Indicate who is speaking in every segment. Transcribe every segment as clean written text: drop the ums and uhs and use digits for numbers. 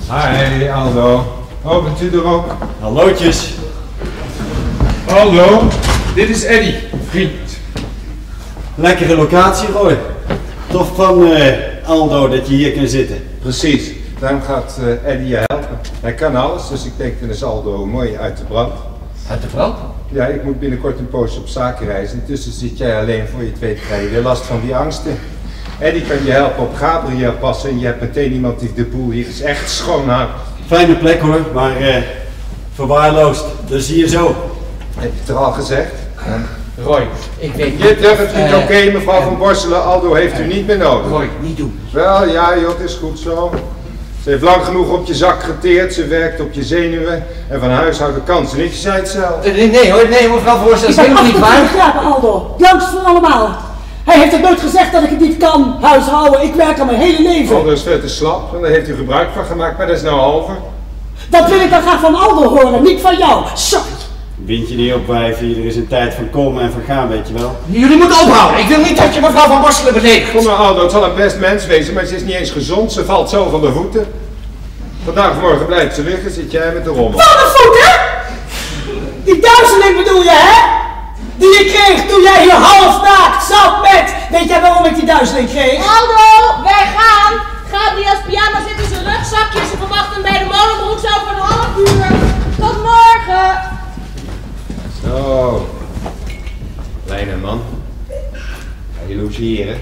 Speaker 1: Hi, Aldo. Oh, bent u er ook?
Speaker 2: Hallootjes.
Speaker 1: Aldo, dit is Eddie, vriend.
Speaker 2: Lekkere locatie, Roy. Tof van Aldo dat je hier kan zitten.
Speaker 1: Precies, daarom gaat Eddie je helpen. Hij kan alles, dus ik denk dan is Aldo mooi uit de brand.
Speaker 3: Uit de brand?
Speaker 1: Ja, ik moet binnenkort een poosje op zakenreis. Intussen zit jij alleen voor je tweede krijg je weer last van die angsten. Eddie kan je helpen op Gabriel passen en je hebt meteen iemand die de boel hier is echt schoonhoudt.
Speaker 2: Fijne plek hoor, maar verwaarloosd. Dus hier zo.
Speaker 1: Heb je het er al gezegd?
Speaker 3: Roy, ik weet niet.
Speaker 1: Je treft het niet oké, mevrouw Van Borselen. Aldo heeft u niet meer nodig.
Speaker 3: Roy, niet doen.
Speaker 1: Wel, ja joh, het is goed zo. Ze heeft lang genoeg op je zak geteerd, ze werkt op je zenuwen en van huishouden kan ze niet. Je zei het zelf.
Speaker 3: Nee hoor, nee mevrouw Voorstel, dat is helemaal niet waar.
Speaker 4: Begrijpen, Aldo. Langst van allemaal. Hij heeft het nooit gezegd dat ik het niet kan huishouden. Ik werk al mijn hele leven.
Speaker 1: Aldo is veel te slap en daar heeft u gebruik van gemaakt, maar dat is nou over.
Speaker 4: Dat wil ik dan graag van Aldo horen, niet van jou. Sorry.
Speaker 2: Wind je niet op, wijfie. Er is een tijd van komen en van gaan, weet je wel.
Speaker 3: Jullie moeten ophouden. Ik wil niet dat je mevrouw Van Borselen beledigt.
Speaker 1: Kom maar Aldo, het zal een best mens wezen, maar ze is niet eens gezond. Ze valt zo van de voeten. Vandaag of morgen blijft ze liggen, zit jij met de rommel.
Speaker 4: Van de voeten? Die duizeling bedoel je, hè? Die je kreeg toen jij hier half naakt zat met. Weet jij waarom ik die duizeling kreeg?
Speaker 5: Aldo, wij gaan! Gabriel's pyjama zit in zijn rugzakje. Ze verwacht hem bij de molenbroek zo voor een half uur. Tot morgen!
Speaker 1: Zo. Kleine man. Ga je logeren?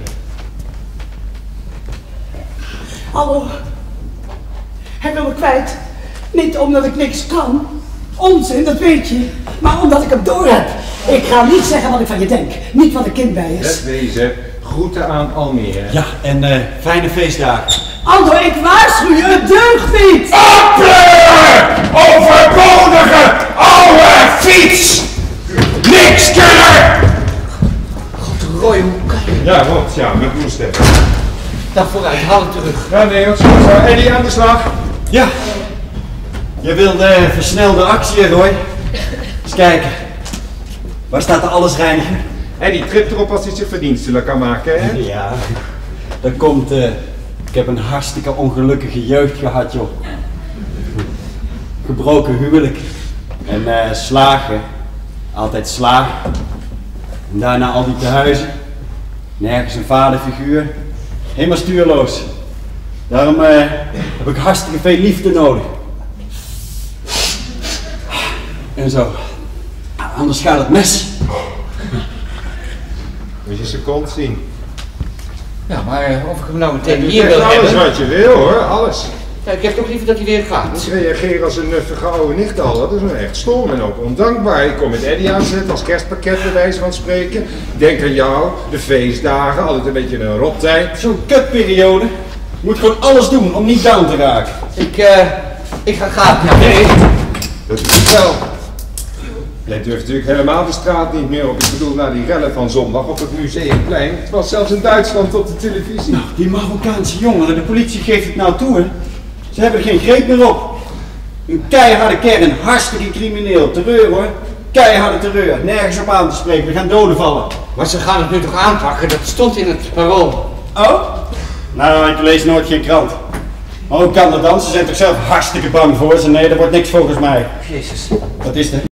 Speaker 4: Aldo, hij wil me kwijt. Niet omdat ik niks kan. Onzin, dat weet je. Maar omdat ik hem door heb. Ik ga niet zeggen wat ik van je denk. Niet wat een kind bij is.
Speaker 1: Wegwezen. Groeten aan Almere.
Speaker 2: Ja, en fijne feestdagen.
Speaker 4: Aldo, ik waarschuw je, het deugt niet!
Speaker 1: Overbodige oude fiets! Niks kunnen!
Speaker 3: God, Roy, hoe kan je?
Speaker 1: Ja, wat? Ja, met moesten.
Speaker 3: Dan vooruit, haal het terug.
Speaker 1: Ja, nee, wat zo. Eddie aan de slag.
Speaker 2: Ja. Je wilde versnelde actie, Roy. Eens kijken. Waar staat de allesreiniger?
Speaker 1: Eddie tript erop als hij zijn verdienstelijk kan maken, hè?
Speaker 2: Ja. Dat komt, ik heb een hartstikke ongelukkige jeugd gehad, joh. Gebroken huwelijk. En slagen. Altijd slagen. En daarna al die tehuizen. Nergens een vaderfiguur. Helemaal stuurloos. Daarom heb ik hartstikke veel liefde nodig. En zo. Anders gaat het mes.
Speaker 1: Moet je zijn kont zien.
Speaker 3: Ja, maar of ik hem nou meteen
Speaker 1: Je
Speaker 3: hier
Speaker 1: zegt
Speaker 3: wil
Speaker 1: alles
Speaker 3: hebben.
Speaker 1: wat je wil, hoor. Alles.
Speaker 3: Ja, ik heb toch liever dat hij weer gaat.
Speaker 1: Ik reageer als een nuffige oude nicht al. Dat is nou echt stom en ook ondankbaar. Ik kom met Eddie aanzetten als kerstpakket bij wijze van spreken. Denk aan jou, de feestdagen, altijd een beetje een rottijd.
Speaker 2: Zo'n kutperiode. Je moet gewoon alles doen om niet down te raken.
Speaker 3: Ik ga gaan. Ja, nee.
Speaker 1: Dat is het wel. Jij durft natuurlijk helemaal de straat niet meer op. Ik bedoel, na die rellen van zondag op het Museumplein. Het was zelfs in Duitsland op de televisie.
Speaker 2: Nou, die Marokkaanse jongeren, de politie geeft het nou toe, hè. Ze hebben er geen greep meer op. Een keiharde kern, hartstikke crimineel. Terreur, hoor. Keiharde terreur. Nergens op aan te spreken. Er gaan doden vallen.
Speaker 3: Maar ze gaan het nu toch aanpakken? Dat stond in het parool.
Speaker 2: Oh? Nou, ik lees nooit geen krant. Maar hoe kan dat dan? Ze zijn toch zelf hartstikke bang voor ze? Nee, dat wordt niks volgens mij.
Speaker 3: Jezus.
Speaker 2: Wat is er?